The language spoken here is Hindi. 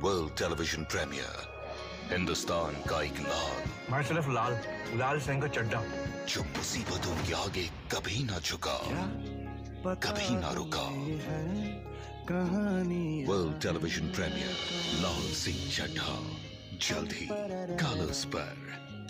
वर्ल्ड टेलीविजन प्रीमियर, हिंदुस्तान का एक मैं सिर्फ लाल सिंह का चड्ढा जो मुसीबतों के आगे कभी ना झुका, कभी ना रुका। World television premiere Laal Singh Chaddha, जल्द ही कलर्स पर।